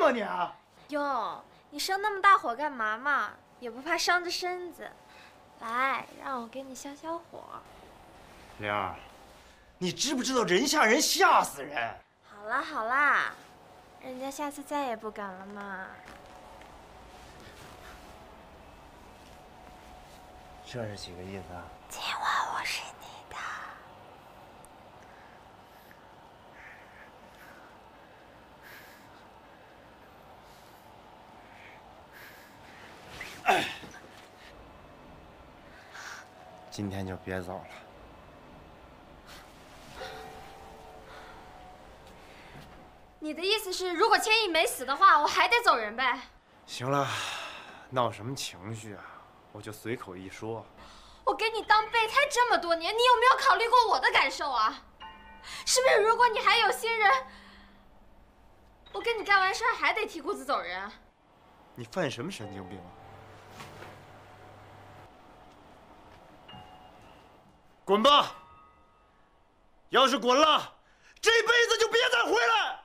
啊你啊！ 哟，你生那么大火干嘛嘛？也不怕伤着身子。来，让我给你消消火。 玲儿，你知不知道人吓人吓死人？ 好啦好啦，人家下次再也不敢了嘛。 这是几个意思啊？ 今晚我是你的。 今天就别走了。 你的意思是，如果千亿没死的话，我还得走人呗？ 行了，闹什么情绪啊？我就随口一说。 我给你当备胎这么多年，你有没有考虑过我的感受啊？是不是如果你还有新人，我跟你干完事儿还得提裤子走人？ 你犯什么神经病啊？滚吧！要是滚了，这辈子就别再回来。